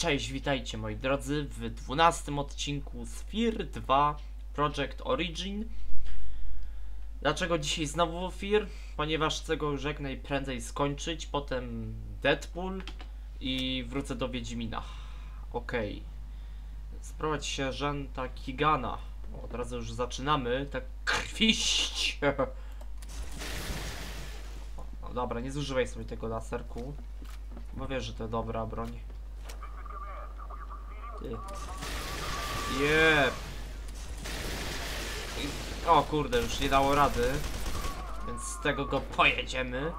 Cześć, witajcie moi drodzy w 12 odcinku z Fear 2 Project Origin. Dlaczego dzisiaj znowu Fear? Ponieważ chcę go już jak najprędzej skończyć, potem Deadpool i wrócę do Wiedźmina. Okej. Sprowadź sierżanta Kigana. Od razu już zaczynamy, tak krwiść. No dobra, nie zużywaj sobie tego laserku, bo wiesz, że to dobra broń. Jep. O kurde, już nie dało rady. Więc z tego go pojedziemy.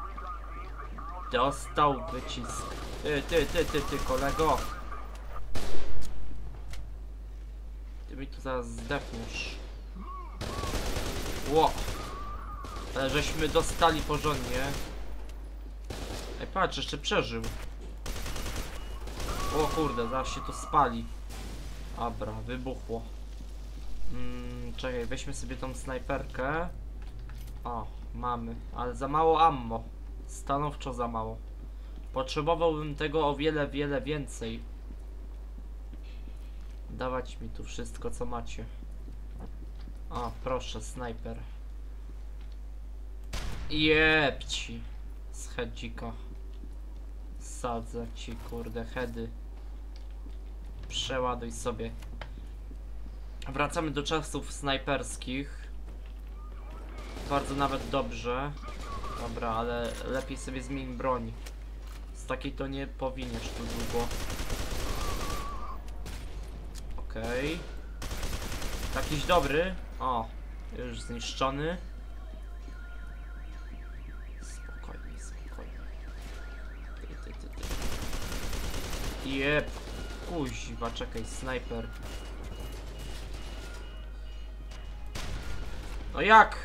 Dostał wycisk. Ty, kolego. Ty mi tu zaraz zdechniesz. Ło. Ale żeśmy dostali porządnie. Ej, patrz, jeszcze przeżył. O kurde, zaraz się to spali. Dobra, wybuchło. Czekaj, weźmy sobie tą snajperkę. O, mamy, ale za mało ammo. Stanowczo za mało. Potrzebowałbym tego o wiele więcej. Dawać mi tu wszystko, co macie. O, proszę, snajper. Jebci. Z headzika. Sadzę ci, kurde, heady. Przeładuj sobie. Wracamy do czasów snajperskich. Bardzo nawet dobrze. Dobra, ale lepiej sobie zmień broń. Z takiej to nie powiniesz tu długo. Okej. Jakiś dobry. O, już zniszczony. Spokojnie, spokojnie. Jep. Kuźwa, czekaj, snajper. No jak?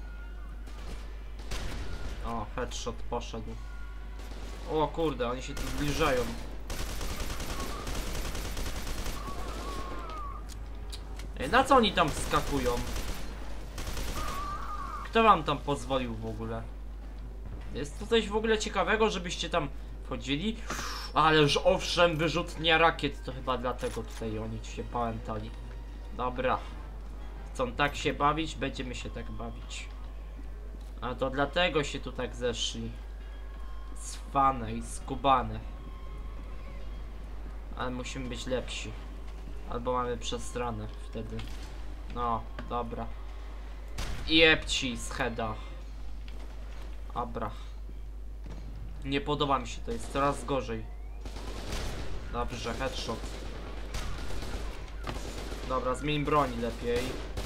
O, headshot poszedł. O kurde, oni się tu zbliżają. Ej, na co oni tam wskakują? Kto wam tam pozwolił w ogóle? Jest to coś w ogóle ciekawego, żebyście tam wchodzili? Ależ owszem, wyrzutnia rakiet, to chyba dlatego tutaj oni się pamiętali. Dobra. Chcą tak się bawić, będziemy się tak bawić. A to dlatego się tu tak zeszli. Cwane i skubane. Ale musimy być lepsi. Albo mamy przestranę wtedy. No, dobra. Jebci z heada. Dobra. Nie podoba mi się, to jest coraz gorzej. Dobrze, headshot. Dobra, zmień broń lepiej.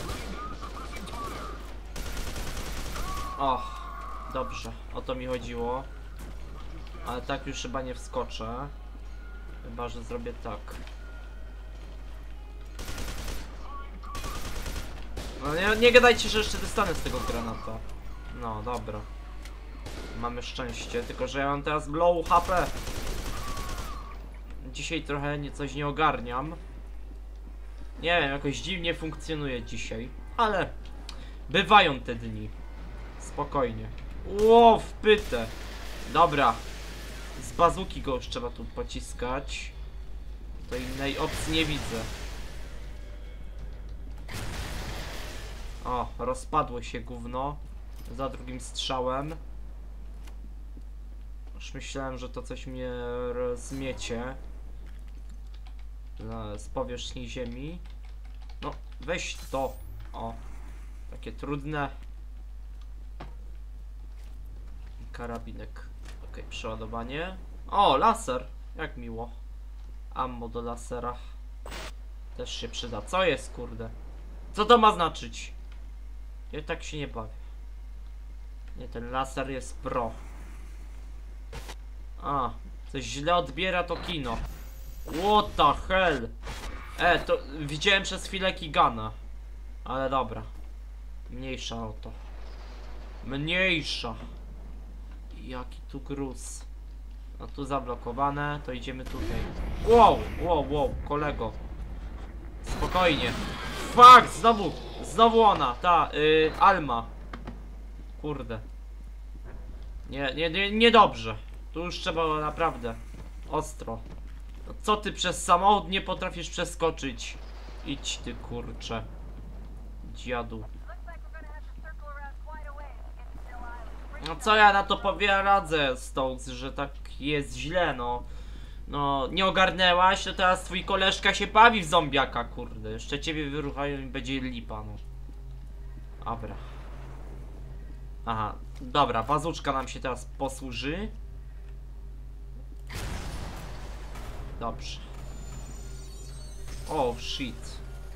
O, dobrze, o to mi chodziło. Ale tak już chyba nie wskoczę. Chyba że zrobię tak. No nie gadajcie, że jeszcze dostanę z tego granata. No, dobra. Mamy szczęście, tylko że ja mam teraz low HP. Dzisiaj trochę coś nie ogarniam. Nie wiem, jakoś dziwnie funkcjonuje dzisiaj. Ale bywają te dni. Spokojnie. Ło, wpytę. Dobra. Z bazuki go już trzeba tu pociskać. To innej opcji nie widzę. O, rozpadło się gówno. Za drugim strzałem. Już myślałem, że to coś mnie zmiecie. Z powierzchni ziemi. No, weź to. O, takie trudne. Karabinek. Ok, przeładowanie. O, laser. Jak miło. Ammo do lasera. Też się przyda. Co jest, kurde? Co to ma znaczyć? Ja tak się nie bawię. Nie, ten laser jest pro. A, coś źle odbiera to kino. What the hell? To widziałem przez chwilę Kigana. Ale dobra. Mniejsza o to. Mniejsza. Jaki tu gruz. No tu zablokowane, to idziemy tutaj. Wow, kolego. Spokojnie. Fuck, znowu ona, ta, Alma. Kurde. Nie dobrze. Tu już trzeba naprawdę ostro. Co ty przez samochód nie potrafisz przeskoczyć? Idź ty kurcze. Dziadu. No co ja na to radzę, Stokes, że tak jest źle, no. No, nie ogarnęłaś, to teraz twój koleżka się bawi w zombiaka, kurde. Jeszcze ciebie wyruchają i będzie lipa, no. Dobra. Aha, dobra, bazuczka nam się teraz posłuży. Dobrze. Oh shit.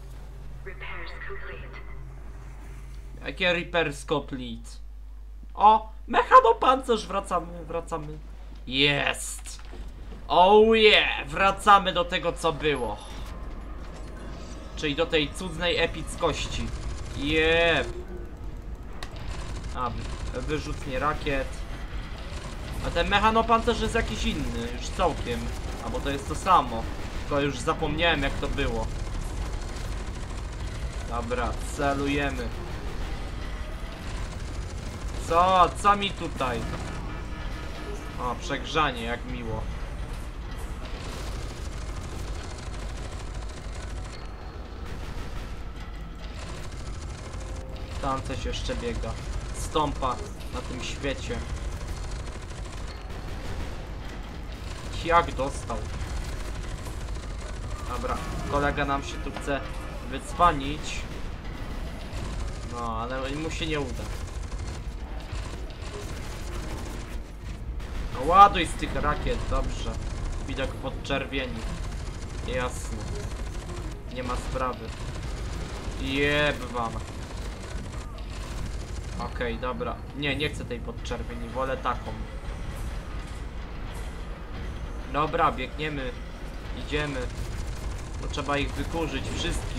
Jakie repairs complete? O, mechanopancerz, wracamy. Jest. Oh yeah, wracamy do tego co było. Czyli do tej cudnej epickości. Jeb. A, wyrzutnie rakiet. A ten mechanopancerz jest jakiś inny, już całkiem. Albo to jest to samo. Tylko już zapomniałem jak to było. Dobra, celujemy. Co mi tutaj? O, przegrzanie, jak miło. Tam coś jeszcze biega. Stąpa na tym świecie. Jak dostał? Dobra, kolega nam się tu chce wycwanić. No, ale mu się nie uda. No, ładuj z tych rakiet, dobrze. Widok podczerwieni. Jasne. Nie ma sprawy. Jeb wam. Okej, dobra. Nie chcę tej podczerwieni, wolę taką. Dobra, biegniemy. Idziemy. No, trzeba ich wykurzyć, wszystkich.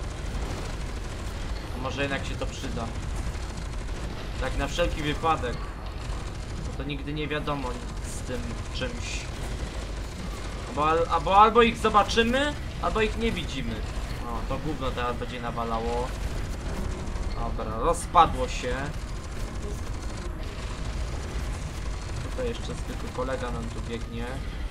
A może jednak się to przyda. Tak na wszelki wypadek. No to nigdy nie wiadomo z tym czymś. Albo ich zobaczymy, albo ich nie widzimy. O, to gówno teraz będzie nawalało. Dobra, rozpadło się. Tutaj jeszcze zwykły kolega nam tu biegnie.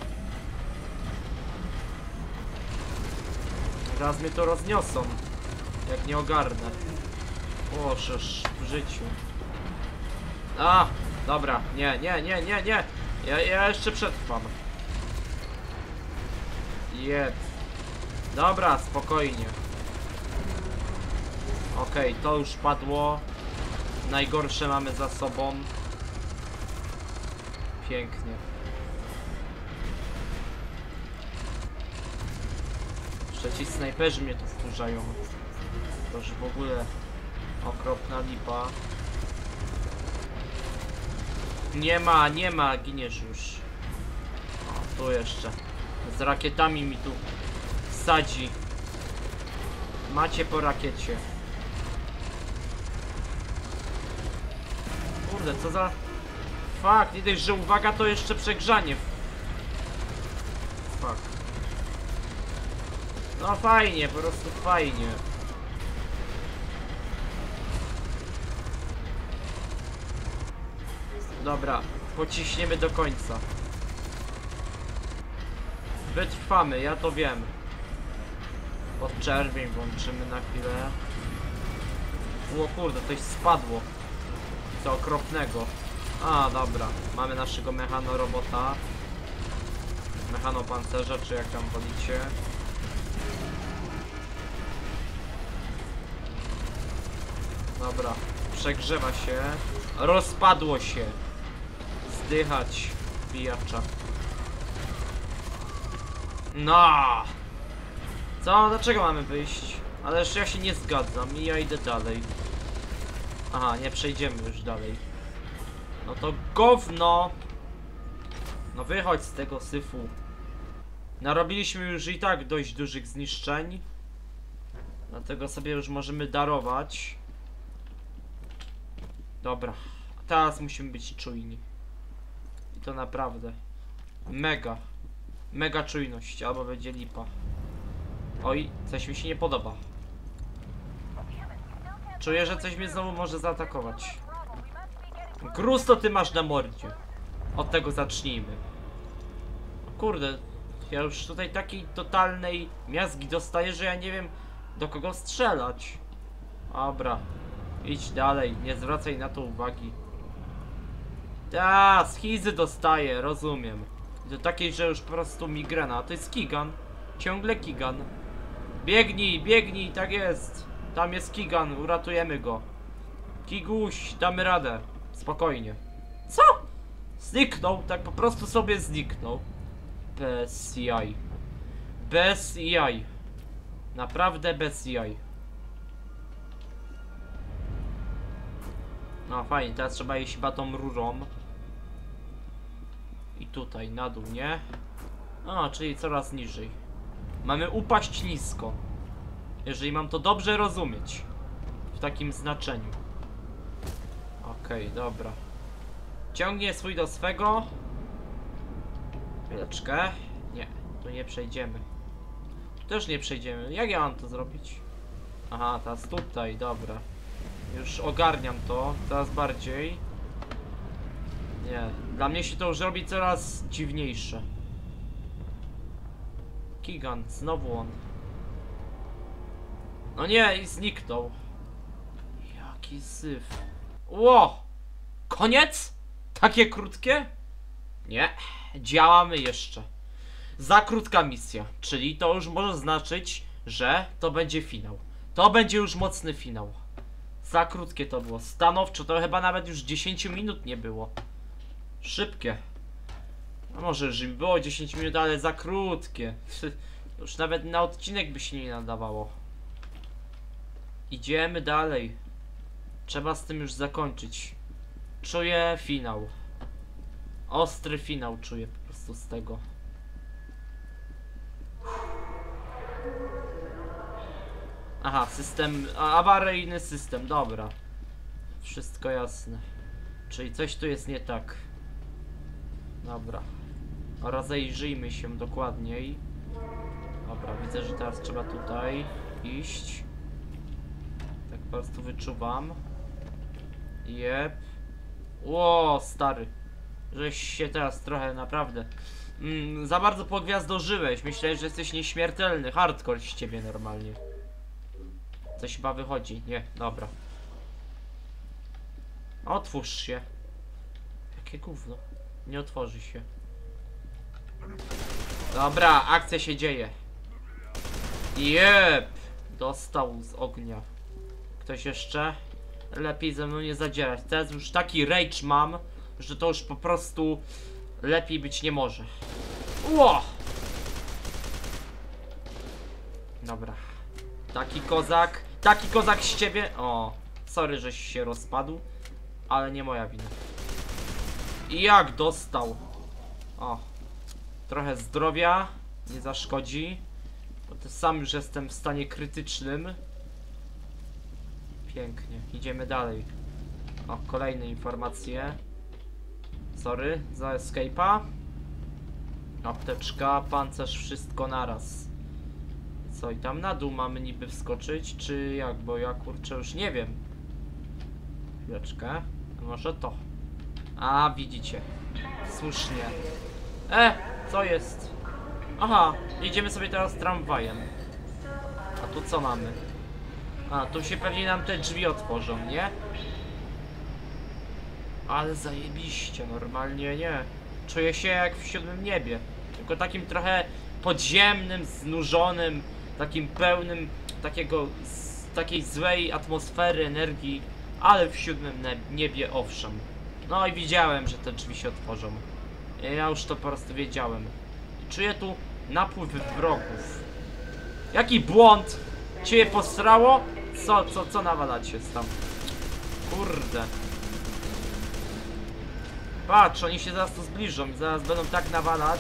Zaraz mnie to rozniosą. Jak nie ogarnę. O, szysz, w życiu. A, dobra, nie. Ja jeszcze przetrwam. Jed. Dobra, spokojnie. Okej, to już padło. Najgorsze mamy za sobą. Pięknie. Jeszcze ci snajperzy mnie tu wkurzają. To już w ogóle okropna lipa. Nie ma, giniesz już. O, tu jeszcze. Z rakietami mi tu wsadzi. Macie po rakiecie. Kurde, co za... Fuck, nie dość, że uwaga, to jeszcze przegrzanie. Fuck. No fajnie, po prostu fajnie. Dobra, pociśniemy do końca. Wytrwamy, ja to wiem. Podczerwień włączymy na chwilę. O kurde, coś spadło. Co okropnego. A, dobra. Mamy naszego mechanorobota. Mechanopancerza, czy jak tam wolicie. Dobra. Przegrzewa się. Rozpadło się. Zdychać. Pijacza. No! Co? Dlaczego mamy wyjść? Ależ ja się nie zgadzam i ja idę dalej. Aha, nie przejdziemy już dalej. No to gówno! No wychodź z tego syfu. Narobiliśmy już i tak dość dużych zniszczeń. Dlatego sobie już możemy darować. Dobra. Teraz musimy być czujni. I to naprawdę. Mega. Mega czujność, albo będzie lipa. Oj, coś mi się nie podoba. Czuję, że coś mnie znowu może zaatakować. Gruz to ty masz na mordzie. Od tego zacznijmy. O kurde, Ja już tutaj takiej totalnej miazgi dostaję, że ja nie wiem, do kogo strzelać. Dobra. Idź dalej, nie zwracaj na to uwagi. Ta, schizy dostaję, rozumiem. Do takiej, że już po prostu migrena. A to jest Kigan. Ciągle Kigan. Biegnij, biegnij, tak jest. Tam jest Kigan, uratujemy go. Kiguś, damy radę. Spokojnie. Co? Zniknął, tak po prostu sobie zniknął. Bez jaj. Bez jaj. Naprawdę bez jaj. No fajnie, teraz trzeba iść chyba tą rurą. I tutaj, na dół, nie? A, czyli coraz niżej. Mamy upaść nisko. Jeżeli mam to dobrze rozumieć. W takim znaczeniu. Okej, dobra. Ciągnie swój do swego. Chwileczkę. Nie, tu nie przejdziemy. Tu też nie przejdziemy. Jak ja mam to zrobić? Aha, teraz tutaj, dobra. Już ogarniam to, coraz bardziej. Nie, dla mnie się to już robi coraz dziwniejsze. Kigan, znowu on. No nie, i zniknął. Jaki syf. Ło! Koniec? Takie krótkie? Nie, działamy jeszcze. Za krótka misja, czyli to już może znaczyć, że to będzie finał. To będzie już mocny finał. Za krótkie to było. Stanowczo to chyba nawet już 10 minut nie było. Szybkie. No może już było 10 minut, ale za krótkie. Już nawet na odcinek by się nie nadawało. Idziemy dalej. Trzeba z tym już zakończyć. Czuję finał. Ostry finał czuję po prostu z tego. Aha, system, awaryjny system, dobra. Wszystko jasne. Czyli coś tu jest nie tak. Dobra. Rozejrzyjmy się dokładniej. Dobra, widzę, że teraz trzeba tutaj iść. Tak po prostu wyczuwam. Jep. Ło, stary. Żeś się teraz trochę naprawdę za bardzo pogwiazdożyłeś. Myślałeś, że jesteś nieśmiertelny. Hardcore z ciebie normalnie. Coś chyba wychodzi. Nie, dobra. Otwórz się. Jakie gówno. Nie otworzy się. Dobra, akcja się dzieje. Jep. Dostał z ognia. Ktoś jeszcze? Lepiej ze mną nie zadzierać. Teraz już taki rage mam, że to już po prostu lepiej być nie może. Ło! Dobra. Taki kozak z ciebie. O, sorry, żeś się rozpadł, ale nie moja wina. I jak dostał? O, trochę zdrowia nie zaszkodzi, bo to sam już jestem w stanie krytycznym. Pięknie, idziemy dalej. O, kolejne informacje. Sorry za escape'a. Apteczka, pancerz, wszystko naraz. Co, i tam na dół mamy niby wskoczyć, czy jak? Bo ja kurczę już nie wiem. Chwileczkę. Może to. A, widzicie. Słusznie. Co jest? Aha, jedziemy sobie teraz tramwajem. A tu co mamy? A, tu się pewnie nam te drzwi otworzą, nie? Ale zajebiście, normalnie nie. Czuję się jak w siódmym niebie. Tylko takim trochę podziemnym, znużonym, takim pełnym takiej złej atmosfery, energii, ale w siódmym niebie owszem. No i widziałem, że te drzwi się otworzą. Ja już to po prostu wiedziałem. Czuję tu napływ wrogów. Jaki błąd! Cię posrało? Co nawalacie tam? Kurde. Patrz, oni się zaraz tu zbliżą i zaraz będą tak nawalać.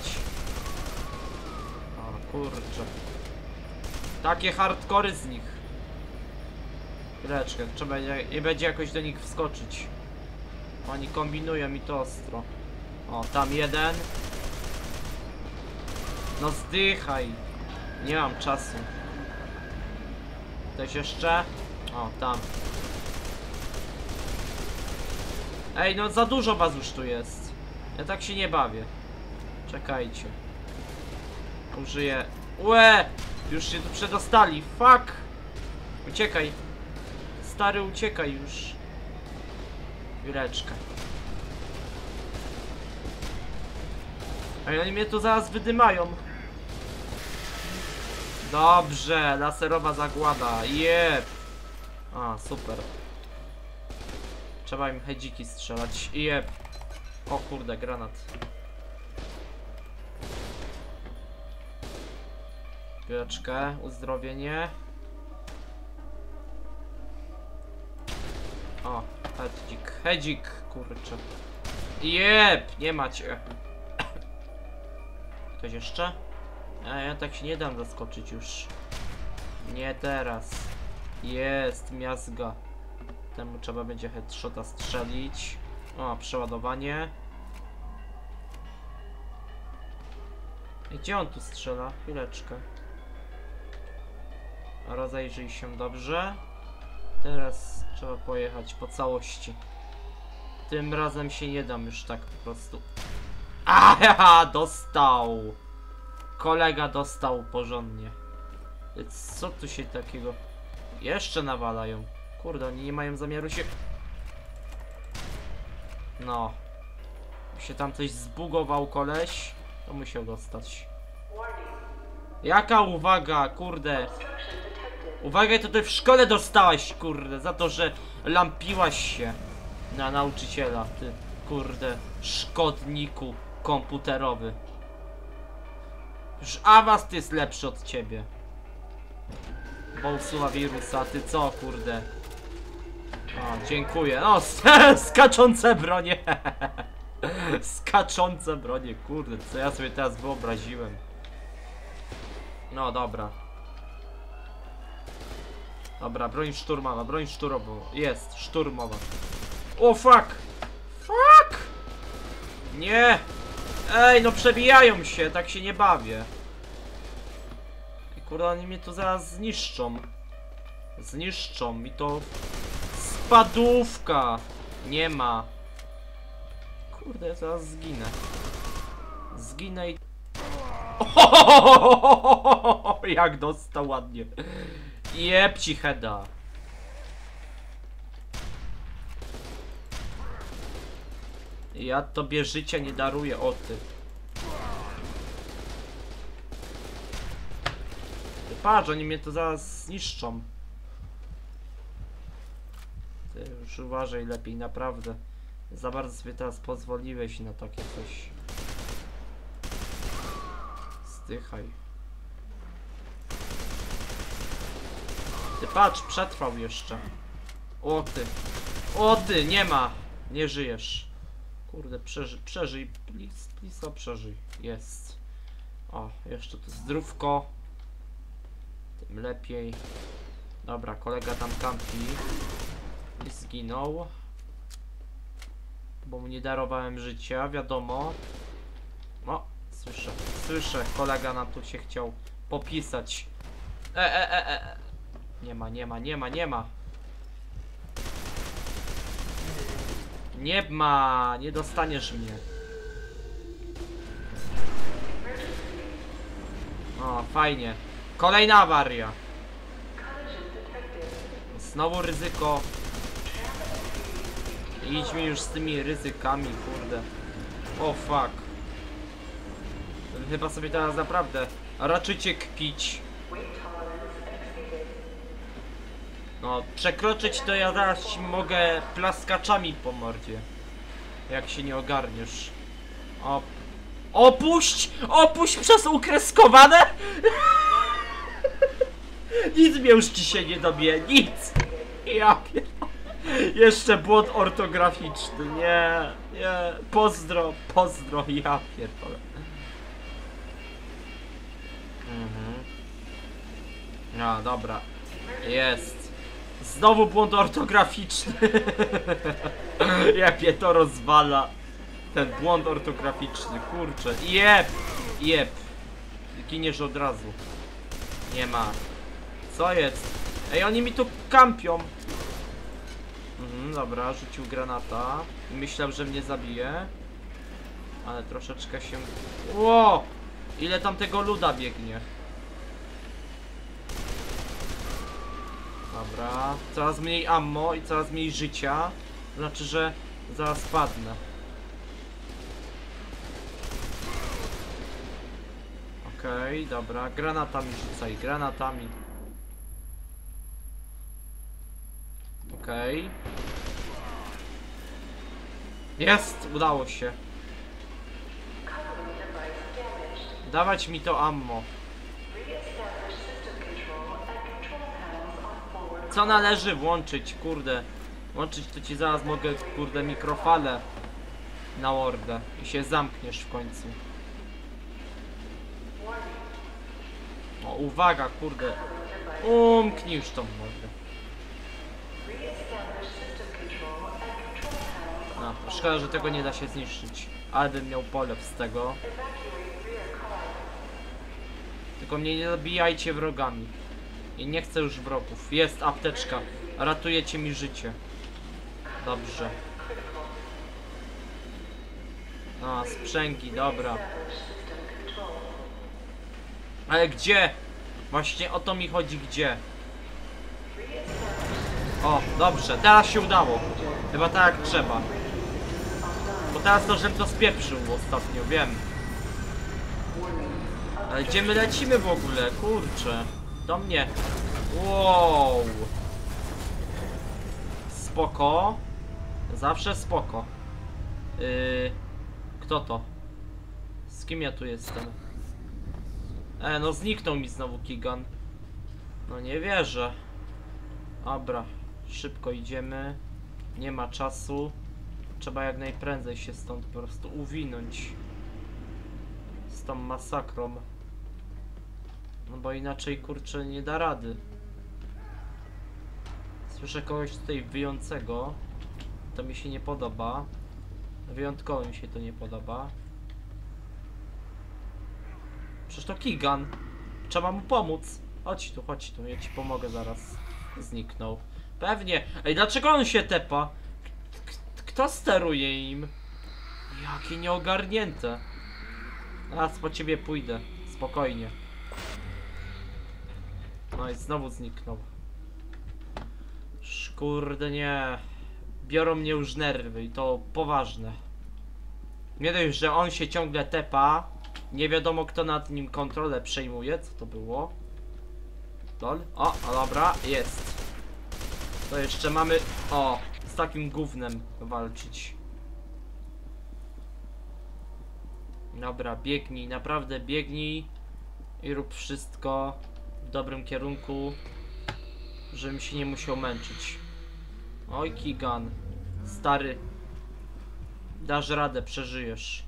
O kurczę. Takie hardkory z nich. Chwileczkę, trzeba będzie jakoś do nich wskoczyć. Oni kombinują mi to ostro. O, tam jeden. No zdychaj. Nie mam czasu. Ktoś jeszcze? O, tam. Ej, no za dużo was już tu jest. Ja tak się nie bawię. Czekajcie. Użyję. Łe! Już się tu przedostali. Fuck! Uciekaj. Stary, uciekaj już. Chwileczkę. A oni mnie tu zaraz wydymają. Dobrze, laserowa zagłada. Jep. A, super. Trzeba im hedziki strzelać. Jep. O kurde, granat. Chwileczkę, uzdrowienie. O, hedzik, hedzik, kurczę. Jep, nie macie. Ktoś jeszcze? Ja tak się nie dam zaskoczyć już. Nie teraz. Jest, miazga. Temu trzeba będzie headshota strzelić. O, przeładowanie. I gdzie on tu strzela? Chwileczkę. Rozejrzyj się dobrze. Teraz trzeba pojechać po całości. Tym razem się nie dam już tak po prostu. Aha, dostał. Kolega dostał porządnie. Co tu się takiego... Jeszcze nawalają. Kurde, oni nie mają zamiaru się... No. Się tam coś zbugował koleś, to musiał dostać. Jaka uwaga, kurde. Uwagę to ty w szkole dostałaś, kurde, za to, że lampiłaś się na nauczyciela, ty, kurde, szkodniku komputerowy. Już awast jest lepszy od ciebie. Bo usuwa wirusa, ty co, kurde? O, dziękuję. No, skaczące bronie. Skaczące bronie, kurde, co ja sobie teraz wyobraziłem. No, dobra. Dobra, broń szturmowa, broń szturmowa. Jest, szturmowa. O, fuck! Fuck! Nie! Ej, no przebijają się, tak się nie bawię. I kurde, oni mnie tu zaraz zniszczą. Zniszczą mi to. Spadówka! Nie ma. Kurde, ja zaraz zginę. Zginę i... Ohohohoho, jak dostał ładnie. Jeb ci heada. Ja tobie życia nie daruję, o ty. Ty patrz, oni mnie to zaraz zniszczą. Ty już uważaj lepiej, naprawdę. Za bardzo sobie teraz pozwoliłeś na takie coś. Zdychaj. Ty patrz, przetrwał jeszcze. O ty. O ty, nie ma. Nie żyjesz. Kurde, przeżyj. Please, przeżyj. Jest. O, jeszcze to zdrówko. Tym lepiej. Dobra, kolega tam kampi. I zginął. Bo mu nie darowałem życia, wiadomo. O, słyszę, kolega nam tu się chciał popisać. Nie ma. Nie ma, nie dostaniesz mnie. O, fajnie. Kolejna awaria. Znowu ryzyko. Idźmy już z tymi ryzykami, kurde. O, fuck. Chyba sobie teraz naprawdę raczycie kpić. No, przekroczyć to ja zaraz ci mogę plaskaczami po mordzie. Jak się nie ogarniesz. O. Opuść! Opuść przez ukreskowane! Nic mnie już dzisiaj nie dobije, nic! Ja pierdolę. Jeszcze błąd ortograficzny, nie. Pozdro, ja pierdolę. No, dobra. Jest. Znowu błąd ortograficzny. Jak mnie to rozwala. Ten błąd ortograficzny, kurczę. Jeb. Giniesz od razu. Nie ma. Co jest? Ej, oni mi tu kampią. Dobra, rzucił granata. Myślał, że mnie zabije. Ale troszeczkę się... Ło! Ile tam tego luda biegnie? Dobra, coraz mniej ammo i coraz mniej życia. Znaczy, że zaraz padnę. Okej, dobra, granatami rzucaj, granatami. Okej. Jest! Udało się. Dawać mi to ammo. Co należy włączyć, kurde? Włączyć to ci zaraz mogę, kurde, mikrofalę na hordę i się zamkniesz w końcu. O, uwaga, kurde. Umknij już tą mordę. A, szkoda, że tego nie da się zniszczyć. Ale bym miał polew z tego. Tylko mnie nie zabijajcie wrogami. I nie chcę już wrogów. Jest apteczka. Ratujecie mi życie. Dobrze. A, sprzęgi, dobra. Ale gdzie? Właśnie o to mi chodzi, gdzie? O, dobrze, teraz się udało. Chyba tak jak trzeba. Bo teraz to, żebym to spieprzył ostatnio, wiem. Ale gdzie my lecimy w ogóle? Kurczę. Do mnie. Wow. Spoko. Zawsze spoko. Kto to? Z kim ja tu jestem? No zniknął mi znowu Kigan. No nie wierzę. Dobra, szybko idziemy. Nie ma czasu. Trzeba jak najprędzej się stąd po prostu uwinąć. Z tą masakrą. No bo inaczej, kurczę, nie da rady. Słyszę kogoś tutaj wyjącego. To mi się nie podoba. Wyjątkowo mi się to nie podoba. Przecież to Kigan. Trzeba mu pomóc. Chodź tu, ja ci pomogę zaraz. Zniknął. Pewnie. Ej, dlaczego on się tepa? Kto steruje im? Jakie nieogarnięte. Raz po ciebie pójdę. Spokojnie. No i znowu zniknął. Kurde nie. Biorą mnie już nerwy i to poważne. Nie dość, że on się ciągle tepa. Nie wiadomo kto nad nim kontrolę przejmuje. Co to było? Lol. O, dobra, jest. To jeszcze mamy... O, z takim gównem walczyć. Dobra, biegnij, naprawdę biegnij. I rób wszystko w dobrym kierunku, żebym się nie musiał męczyć. Oj, Kigan. Stary. Dasz radę, przeżyjesz.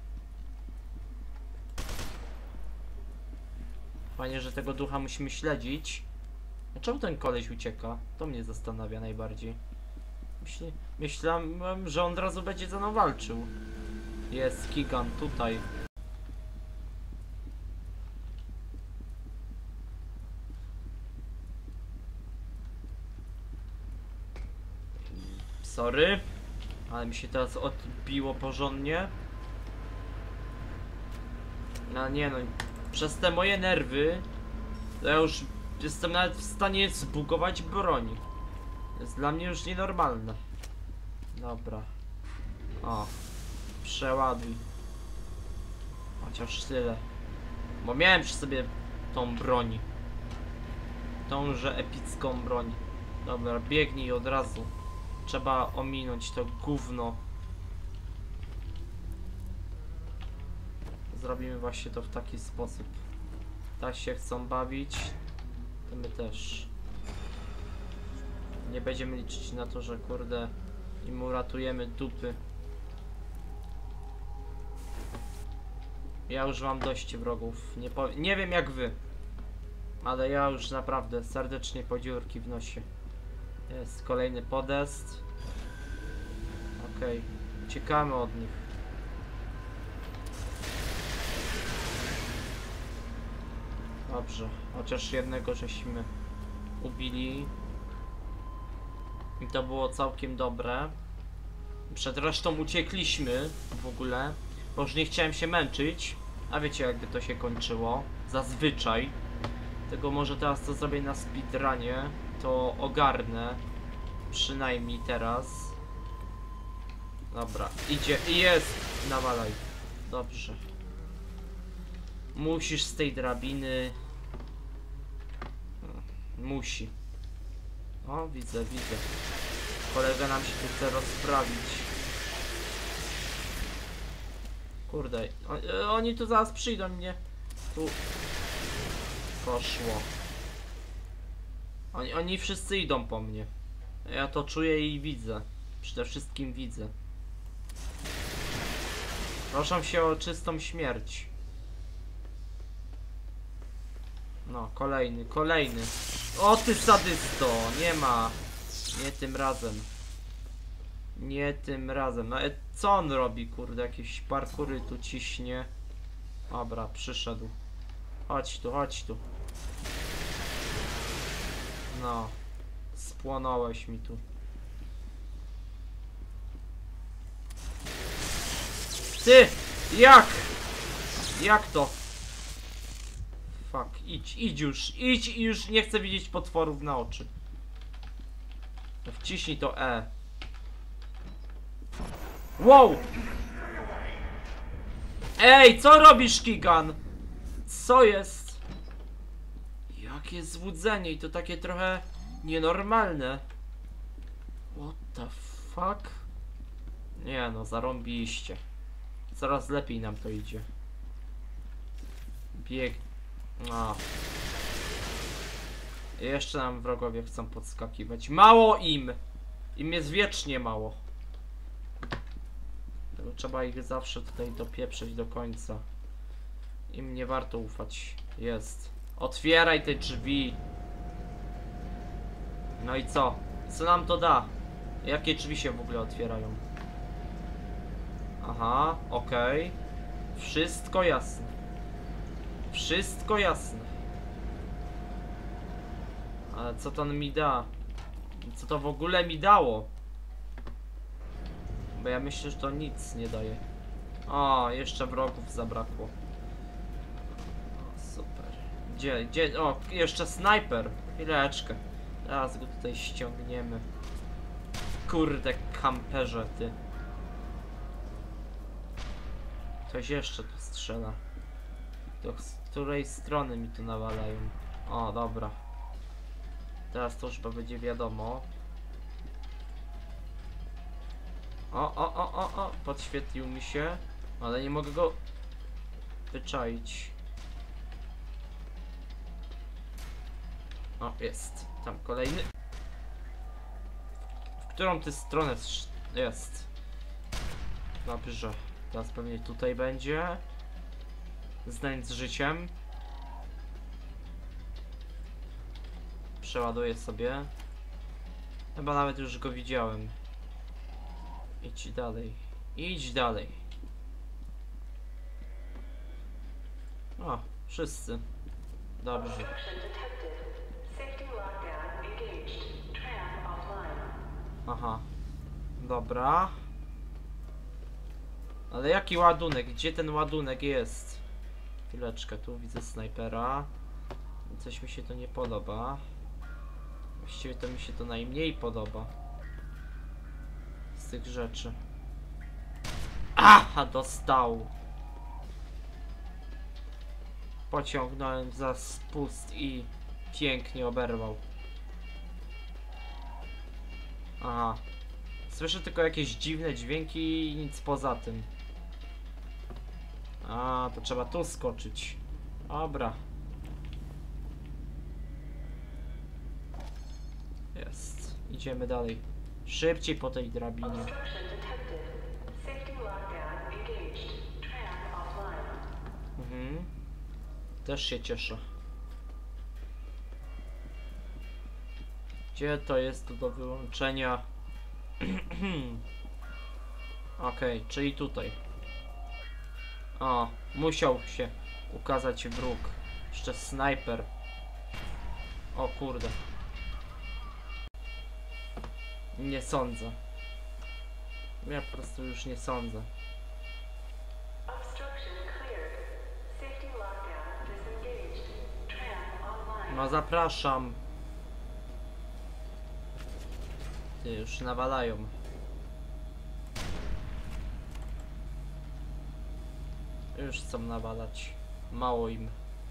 Fajnie, że tego ducha musimy śledzić. A czemu ten koleś ucieka? To mnie zastanawia najbardziej. Myślałem, że on od razu będzie ze mną walczył. Jest Kigan tutaj. Sorry, ale mi się teraz odbiło porządnie. No nie no, przez te moje nerwy to ja już jestem nawet w stanie zbugować broń. To jest dla mnie już nienormalne. Dobra. O, przeładuj. Chociaż tyle. Bo miałem przy sobie tą broń. Tąże epicką broń. Dobra, biegnij od razu. Trzeba ominąć to gówno. Zrobimy właśnie to w taki sposób. Tak się chcą bawić, to my też. Nie będziemy liczyć na to, że kurde im uratujemy dupy. Ja już mam dość wrogów. Nie wiem jak wy, ale ja już naprawdę serdecznie po dziurki w nosie. Jest kolejny podest. Okej, uciekamy od nich. Dobrze, chociaż jednego żeśmy ubili. I to było całkiem dobre. Przed resztą uciekliśmy w ogóle, bo już nie chciałem się męczyć. A wiecie jakby to się kończyło? Zazwyczaj. Tego może teraz co zrobię na speedrunie, to ogarnę. Przynajmniej teraz. Dobra, idzie i jest! Nawalaj. Dobrze. Musisz z tej drabiny. Musi. O, widzę. Kolega nam się tu chce rozprawić. Kurde, oni tu zaraz przyjdą mnie. Tu. Poszło. Oni wszyscy idą po mnie. Ja to czuję i widzę. Przede wszystkim widzę. Proszę się o czystą śmierć. No, kolejny. O ty sadysto! Nie ma. Nie tym razem. No co on robi, kurde? Jakieś parkury tu ciśnie. Dobra, przyszedł. Chodź tu. No. Spłonąłeś mi tu. Ty! Jak? Jak to? Fuck, idź i już nie chcę widzieć potworów na oczy. No wciśnij to E. Wow! Ej, co robisz, Kigan? Co jest? Jakie złudzenie i to takie trochę nienormalne. What the fuck? Nie no, zarąbiście. Coraz lepiej nam to idzie. Bieg... A. Jeszcze nam wrogowie chcą podskakiwać. Mało im! Im jest wiecznie mało. Tego trzeba ich zawsze tutaj dopieprzyć do końca. Im nie warto ufać. Jest. Otwieraj te drzwi. No i co? Co nam to da? Jakie drzwi się w ogóle otwierają? Aha, okej. Wszystko jasne. Wszystko jasne. Ale co to mi da? Co to w ogóle mi dało? Bo ja myślę, że to nic nie daje. O, jeszcze wrogów zabrakło. O, super. Gdzie? O, jeszcze snajper. Chwileczkę. Teraz go tutaj ściągniemy. Kurde, kamperze, ty. Ktoś jeszcze tu strzela. To z której strony mi tu nawalają? O, dobra. Teraz to już chyba będzie wiadomo. O, podświetlił mi się. Ale nie mogę go wyczaić. O, jest. Tam kolejny. W którą ty stronę jest? Dobrze. Teraz pewnie tutaj będzie. Znajdź z życiem. Przeładuję sobie. Chyba nawet już go widziałem. Idź dalej. Idź dalej. O, wszyscy. Dobrze. Aha. Dobra. Ale jaki ładunek? Gdzie ten ładunek jest? Chwileczkę, tu widzę snajpera. Coś mi się to nie podoba. Właściwie to mi się to najmniej podoba. Z tych rzeczy. Aha, dostał. Pociągnąłem za spust i pięknie oberwał. Aha. Słyszę tylko jakieś dziwne dźwięki i nic poza tym. A, to trzeba tu skoczyć. Dobra. Jest. Idziemy dalej. Szybciej po tej drabinie. Mhm. Też się cieszę. Gdzie to jest do wyłączenia? Okej, czyli tutaj. O, musiał się ukazać wróg. Jeszcze snajper. O kurde. Nie sądzę. Ja po prostu już nie sądzę. No zapraszam. Ty, już nawalają. Już chcą nawalać. Mało im.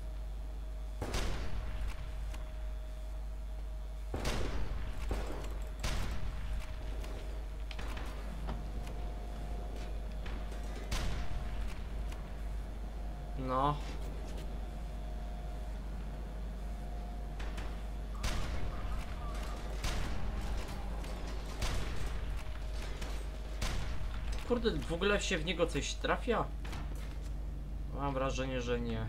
No. Kurde, w ogóle się w niego coś trafia? Mam wrażenie, że nie.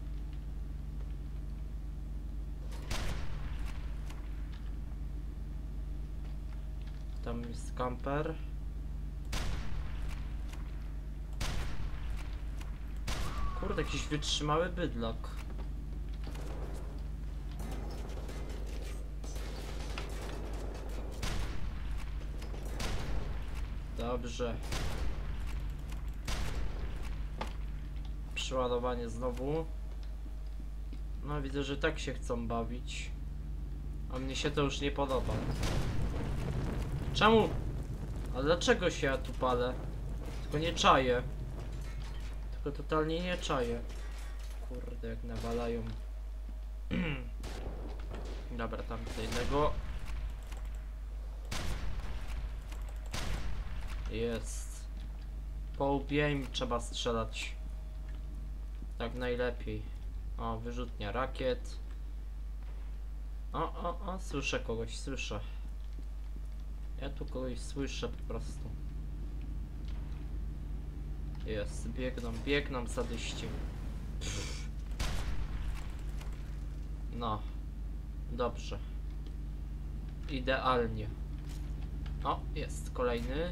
Tam jest kamper. Kurde, jakiś wytrzymały bydlak. Dobrze. Przeładowanie znowu. No widzę, że tak się chcą bawić. A mnie się to już nie podoba. Czemu? A dlaczego się ja tu palę? Tylko nie czaję. Tylko totalnie nie czaję. Kurde, jak nawalają. Dobra, tam do jednego. Jest. Po łbie im trzeba strzelać. Tak najlepiej. O, wyrzutnia rakiet. O, słyszę kogoś, słyszę. Ja tu kogoś słyszę po prostu. Jest, biegną sadyści. No. Dobrze. Idealnie. O, jest kolejny.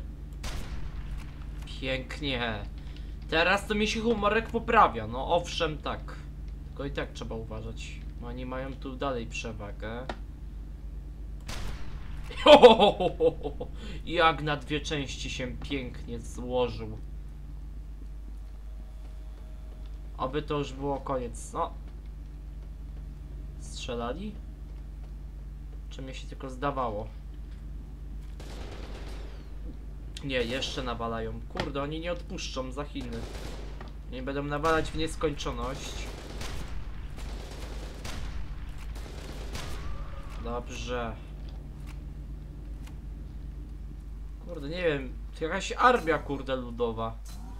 Pięknie. Teraz to mi się humorek poprawia. No owszem, tak. Tylko i tak trzeba uważać. Oni mają tu dalej przewagę. Jak na dwie części się pięknie złożył. Oby to już było koniec. No. Strzelali? Czy mi się tylko zdawało? Nie, jeszcze nawalają. Kurde, oni nie odpuszczą za Chiny. Nie będą nawalać w nieskończoność. Dobrze. Kurde, nie wiem. To jakaś armia, kurde, ludowa.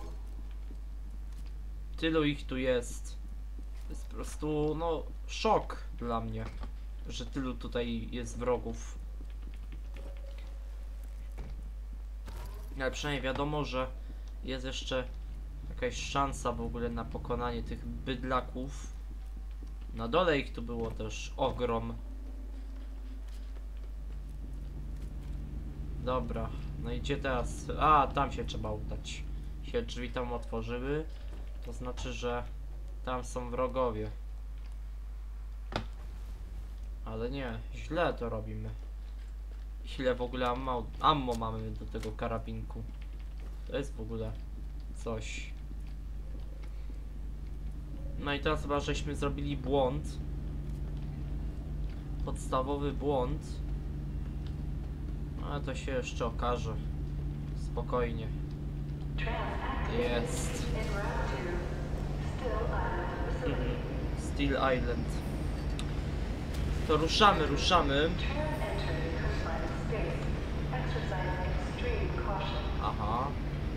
Tylu ich tu jest. To jest po prostu, no, szok dla mnie, że tylu tutaj jest wrogów. Ale przynajmniej wiadomo, że jest jeszcze jakaś szansa w ogóle na pokonanie tych bydlaków. Na dole ich tu było też ogrom. Dobra, no i gdzie teraz? A, tam się trzeba udać. Się drzwi tam otworzyły. To znaczy, że tam są wrogowie. Ale nie, źle to robimy. Ile w ogóle ammo mamy do tego karabinku? To jest w ogóle coś. No i teraz chyba żeśmy zrobili błąd. Podstawowy błąd. Ale to się jeszcze okaże. Spokojnie. Jest. Steel Island. To ruszamy. Aha.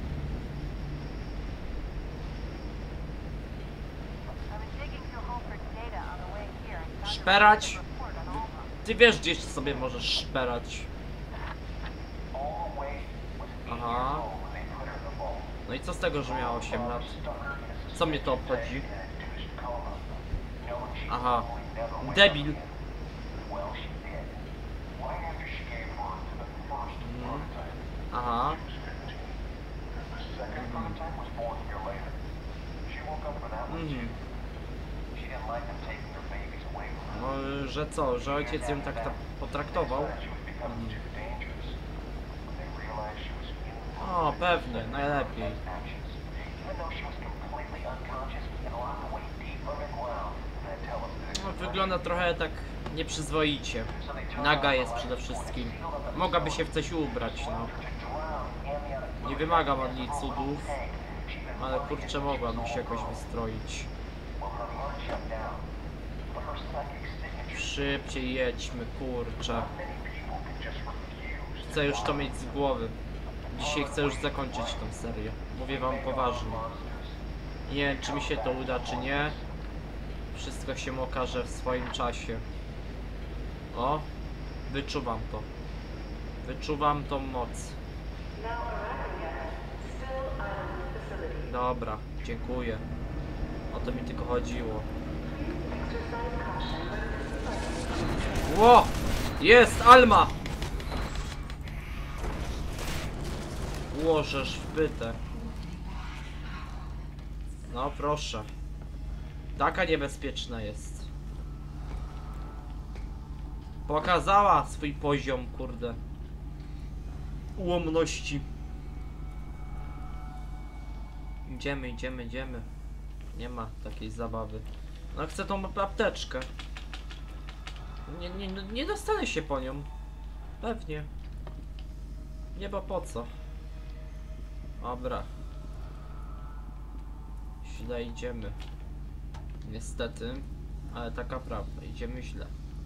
Szperać? Ty wiesz, gdzieś sobie możesz szperać. Aha. No i co z tego, że miała 8 lat? Co mnie to obchodzi? Aha. Debil. Aha. No, że co? Że ojciec ją tak potraktował? O, pewnie, najlepiej. No, wygląda trochę tak nieprzyzwoicie. Naga jest przede wszystkim. Mogłaby się w coś ubrać, no. Nie wymagam od niej cudów, ale kurczę, mogłaby się jakoś wystroić. Szybciej jedźmy, kurczę. Chcę już to mieć z głowy. Dzisiaj chcę już zakończyć tą serię. Mówię wam poważnie. Nie wiem, czy mi się to uda, czy nie. Wszystko się okaże w swoim czasie. O, wyczuwam to. Wyczuwam tą moc. Dobra, dziękuję. O to mi tylko chodziło. Ło! Jest Alma! Łożesz w pytę. No proszę. Taka niebezpieczna jest. Pokazała swój poziom, kurde, ułomności. Idziemy, idziemy, idziemy. Nie ma takiej zabawy. No chcę tą apteczkę. Nie dostanę się po nią. Pewnie. Nie, bo po co? Dobra. Źle idziemy. Niestety. Ale taka prawda. Idziemy źle.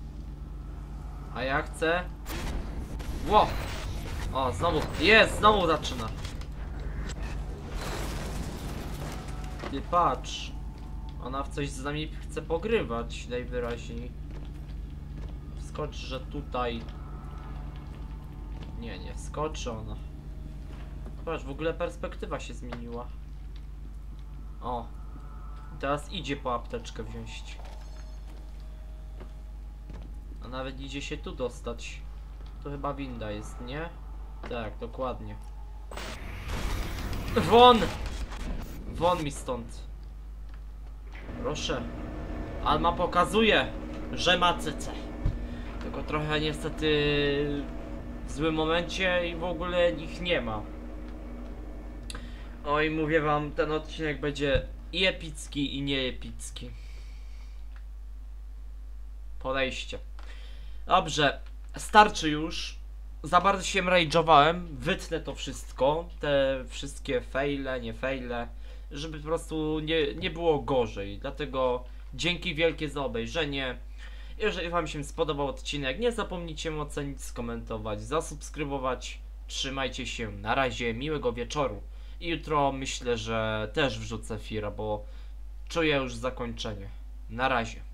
A ja chcę... Ło! O, znowu. Jest! Znowu zaczyna. Ty patrz. Ona w coś z nami chce pogrywać najwyraźniej. Wskocz, że tutaj... Nie wskoczy ona. Patrz, w ogóle perspektywa się zmieniła. O. Teraz idzie po apteczkę wziąć. A nawet idzie się tu dostać. To chyba winda jest, nie? Tak, dokładnie. Won! Won mi stąd. Proszę. Alma pokazuje, że ma CC. Tylko trochę niestety w złym momencie i w ogóle ich nie ma. Oj, mówię wam, ten odcinek będzie i epicki, i nieepicki. Podejście. Dobrze, starczy już. Za bardzo się rage'owałem. Wytnę to wszystko. Te wszystkie fejle, nie fejle. Żeby po prostu nie było gorzej. Dlatego dzięki wielkie za obejrzenie. Jeżeli wam się spodobał odcinek, nie zapomnijcie ocenić, skomentować, zasubskrybować. Trzymajcie się. Na razie, miłego wieczoru. I jutro myślę, że też wrzucę Fira, bo czuję już zakończenie. Na razie.